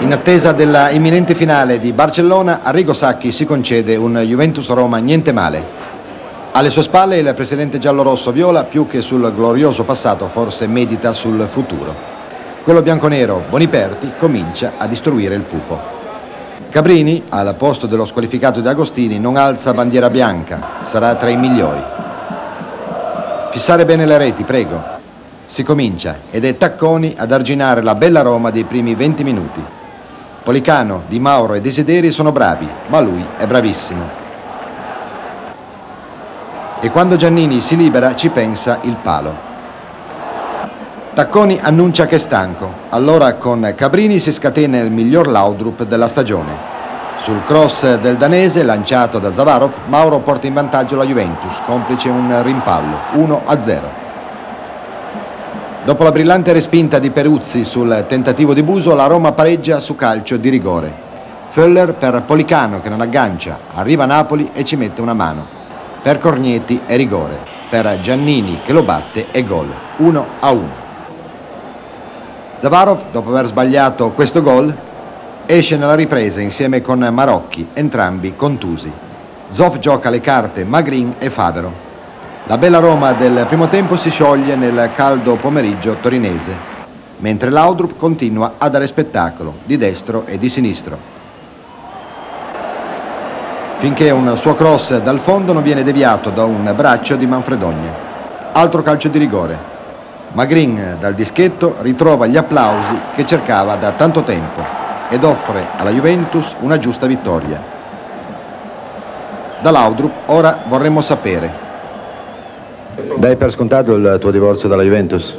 In attesa della imminente finale di Barcellona, Arrigo Sacchi si concede un Juventus-Roma niente male. Alle sue spalle il presidente giallorosso-viola, più che sul glorioso passato, forse medita sul futuro. Quello bianconero, Boniperti, comincia a istruire il pupo. Cabrini, al posto dello squalificato di Agostini, non alza bandiera bianca, sarà tra i migliori. Fissare bene le reti, prego. Si comincia ed è Tacconi ad arginare la bella Roma dei primi 20 minuti. Policano, Di Mauro e Desideri sono bravi, ma lui è bravissimo. E quando Giannini si libera ci pensa il palo. Tacconi annuncia che è stanco, allora con Cabrini si scatena il miglior Laudrup della stagione. Sul cross del danese lanciato da Zavarov, Mauro porta in vantaggio la Juventus, complice un rimpallo, 1-0. Dopo la brillante respinta di Peruzzi sul tentativo di Buso, la Roma pareggia su calcio di rigore. Föller per Policano che non aggancia, arriva a Napoli e ci mette una mano. Per Cornieti è rigore, per Giannini che lo batte è gol, 1-1. Zavarov, dopo aver sbagliato questo gol, esce nella ripresa insieme con Marocchi, entrambi contusi. Zoff gioca le carte Magrin e Favero. La bella Roma del primo tempo si scioglie nel caldo pomeriggio torinese, mentre Laudrup continua a dare spettacolo di destro e di sinistro. Finché un suo cross dal fondo non viene deviato da un braccio di Manfredonia. Altro calcio di rigore. Magrin dal dischetto ritrova gli applausi che cercava da tanto tempo ed offre alla Juventus una giusta vittoria. Da Laudrup ora vorremmo sapere: dai per scontato il tuo divorzio dalla Juventus?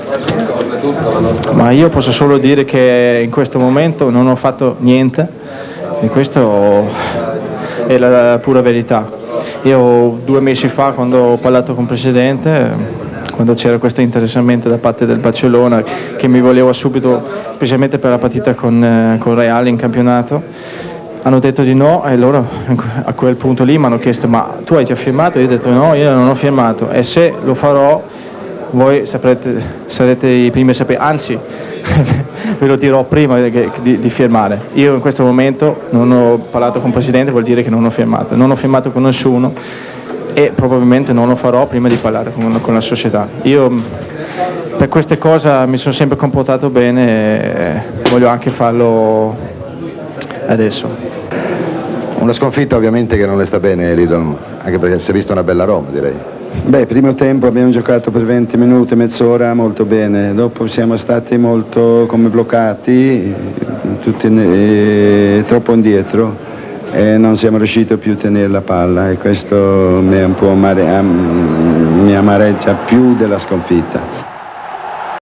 Ma io posso solo dire che in questo momento non ho fatto niente e questo è la pura verità. Io 2 mesi fa, quando ho parlato con il presidente, quando c'era questo interessamento da parte del Barcellona che mi voleva subito, specialmente per la partita con Real in campionato, hanno detto di no e loro a quel punto lì mi hanno chiesto: ma tu hai già firmato? Io ho detto no, io non ho firmato, e se lo farò voi sarete i primi a sapere, anzi ve lo dirò prima di firmare. Io in questo momento non ho parlato con il presidente, vuol dire che non ho firmato con nessuno e probabilmente non lo farò prima di parlare con la società. Io per queste cose mi sono sempre comportato bene e voglio anche farlo adesso. Una sconfitta ovviamente che non le sta bene Lidl, anche perché si è vista una bella Roma, direi. Beh, primo tempo abbiamo giocato per 20 minuti, mezz'ora molto bene, dopo siamo stati molto come bloccati, tutti troppo indietro e non siamo riusciti più a tenere la palla e questo mi amareggia più della sconfitta.